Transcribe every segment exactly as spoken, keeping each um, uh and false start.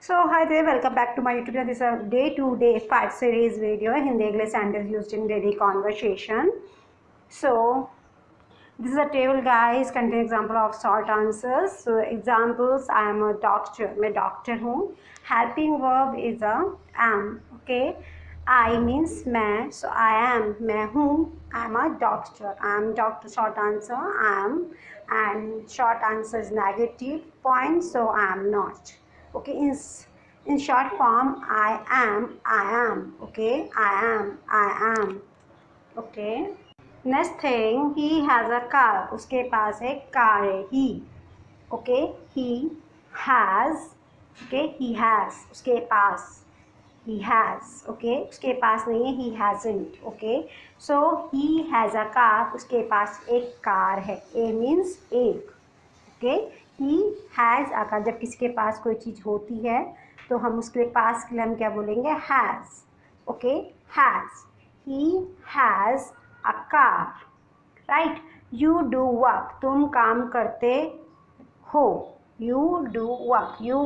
So hi there, welcome back to my YouTube channel. This is a day to day five series video. Hindi English sentence used in daily conversation. So this is a table, guys, contain example of short answers. So examples: I am a doctor. मैं doctor हूँ. Helping verb is a am. Okay. I means मैं. So I am. मैं हूँ. I am a doctor. I am doctor. Short answer I am. And short answer is negative point. So I am not. Okay. In in short form, I am. I am. Okay. I am. I am. Okay. Next thing, he has a car. उसके पास एक car है. He. Okay. He has. Okay. He has. उसके पास. He has. Okay. उसके पास नहीं है. He hasn't. Okay. So he has a car. उसके पास एक कार है. ए मीन्स एक. Okay. He has a car. जब किसी के पास कोई चीज़ होती है तो हम उसके पास के लिए हम क्या बोलेंगे? Has. Okay. Has. He has a car. Right? You do work. तुम काम करते हो. You do work. You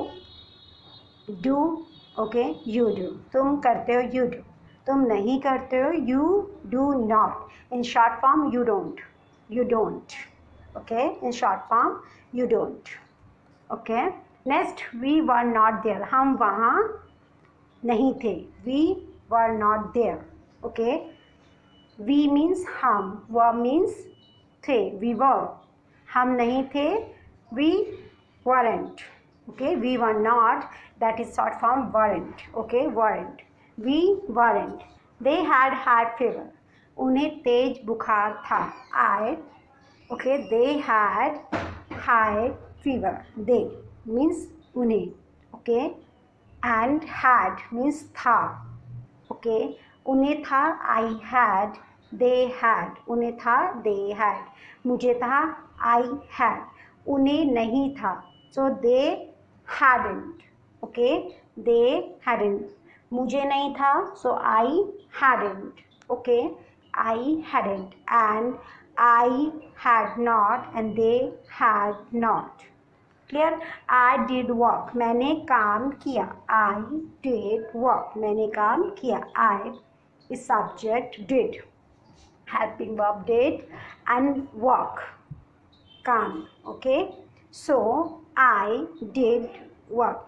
do. Okay. You do. तुम करते हो. You do. तुम नहीं करते हो. You do not. In short form, you don't. You don't. Okay. In short form, you don't. Okay. Next, we were not there. हम वहाँ नहीं थे. We were not there. Okay. We means हम. were means थे. We were. हम नहीं थे. We weren't. Okay. We were not. That is short form weren't. Okay. weren't. We weren't. They had had fever. उन्हें तेज बुखार था. I. Okay. They had had fever. They means उन्हें. Okay. And had means था. Okay. उन्हें था. I had. They had. उन्हें था. They had. मुझे था. I had. उन्हें नहीं था. So they hadn't. Okay. They hadn't. मुझे नहीं था. So I hadn't. Okay. I hadn't. And I had not. And they had not. Clear? I did work. मैंने काम किया. I did work. मैंने काम किया. I is subject did. Helping verb did. And work. काम. Okay. So I did work.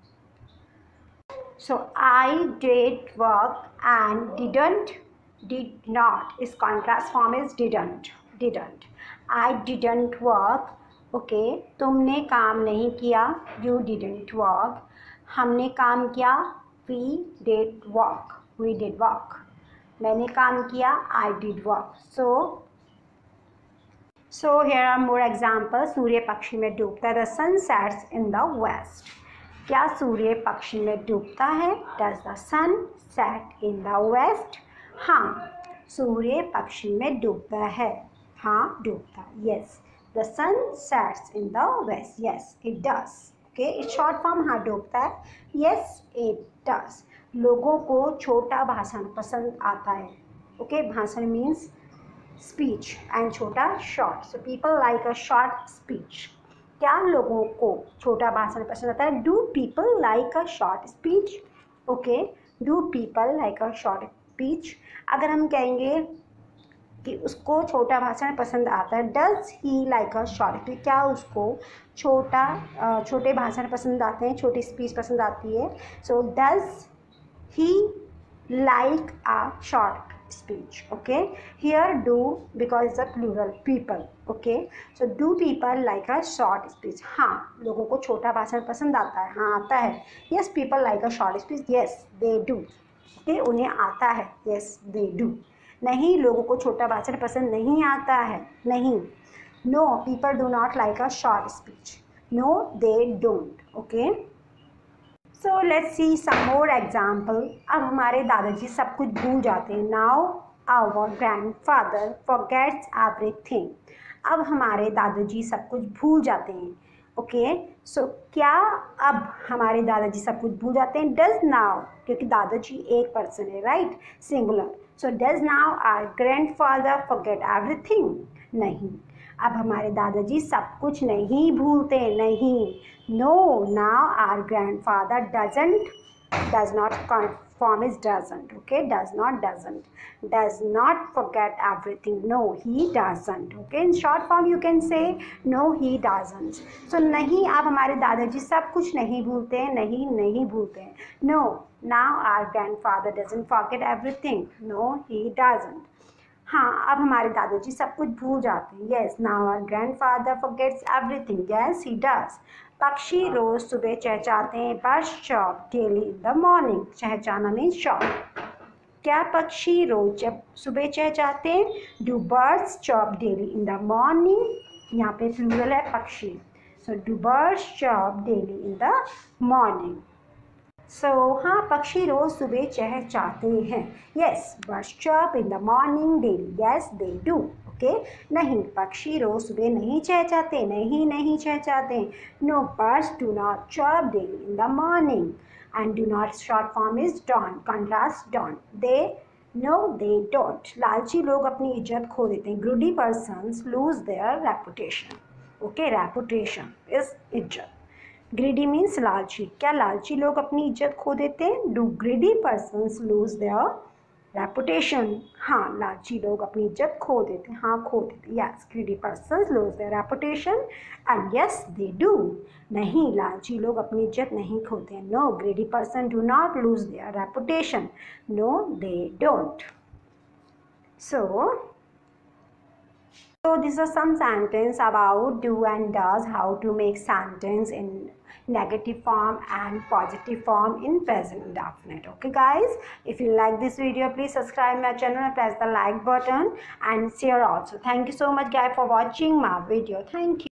So I did work and didn't. Did not. Is contrast form is didn't. Didn't. I didn't work. Okay okay, तुमने काम नहीं किया. You didn't work. हमने काम किया. We did work. We did work. मैंने काम किया. I did work. So so here are more example. सूर्य पश्चिम में डूबता है. The sun sets in the west. क्या सूर्य पश्चिम में डूबता है? Does the sun set in the west? हाँ, सूर्य पश्चिम में डूबता है. हाँ, डूबता. Yes. The sun sets in the west. Yes, it does. Okay, it's short form. हाँ, डूबता है. Yes, it does. लोगों को छोटा भाषण पसंद आता है. Okay, भाषण means speech and छोटा short. So people like a short speech. क्या लोगों को छोटा भाषण पसंद आता है? Do people like a short speech? Okay, do people like a short speech? अगर हम कहेंगे कि उसको छोटा भाषण पसंद आता है. Does he like a short. तो क्या उसको छोटा छोटे भाषण पसंद आते हैं? छोटी स्पीच पसंद आती है. So does he like a short speech. Okay. Here do because it's a plural people. Okay. So do people like a short speech? हाँ, लोगों को छोटा भाषण पसंद आता है. हाँ, आता है. Yes, people like a short speech. Yes, they do. Okay, उन्हें आता है. Yes, they do. नहीं, लोगों को छोटा भाषण पसंद नहीं आता है. नहीं. No, people do not like a short speech. No, they don't. Okay. So let's see some more example. अब हमारे दादाजी सब कुछ भूल जाते हैं. Now our grandfather forgets everything. अब हमारे दादाजी सब कुछ भूल जाते हैं. ओके. सो क्या अब हमारे दादाजी सब कुछ भूल जाते हैं? डज नाउ, क्योंकि दादाजी एक पर्सन है. Right. Singular. So does now our grandfather forget everything? नहीं. अब हमारे दादाजी सब कुछ नहीं भूलते, नहीं। No, now our grandfather doesn't, does not form is doesn't, okay, does not, doesn't, does not forget everything. No, he doesn't, okay, in short form you can say no, he doesn't. So नहीं, अब हमारे दादाजी सब कुछ नहीं भूलते हैं, नहीं नहीं भूलते हैं। No, now our grandfather doesn't forget everything. No, he doesn't. हाँ, अब हमारे दादाजी सब कुछ भूल जाते हैं। Yes, now our grandfather forgets everything. Yes, he does. पक्षी रोज सुबह चहचहाते हैं, birds chop daily in the morning. चहचहाना मीन्स चॉप। क्या पक्षी रोज जब सुबह चहचहाते हैं? Do birds chop daily in the morning. यहाँ पे प्लूरल है पक्षी, so do birds chop daily in the morning. So हाँ, पक्षी रोज सुबह चहचहाते हैं। Yes, birds chop in the morning daily. Yes, they do. Okay, नहीं, पक्षी रोज सुबह नहीं चहचहाते, नहीं नहीं चहचहाते। No, birds do not chop daily in the morning. And do not short form is don't, contrast don't. They, no, they don't. लालची लोग अपनी इज्जत खो देते हैं। Greedy persons lose their reputation. Okay, reputation is इज्जत। ग्रीडी मीन्स लालची। क्या लालची लोग अपनी इज्जत खो देते हैं? Do greedy persons lose their reputation. हाँ, लालची लोग अपनी इज्जत खो देते हैं। हाँ, खो देते हैं। Yes, greedy persons lose their reputation and yes they do. नहीं, लालची लोग अपनी इज्जत नहीं खोते हैं। No, greedy person do not lose their reputation. No, they don't. So So this is some sentence about do and does, how to make sentence in negative form and positive form in present indefinite. Okay guys, if you like this video, please subscribe my channel and press the like button and share also. Thank you so much guys for watching my video. Thank you.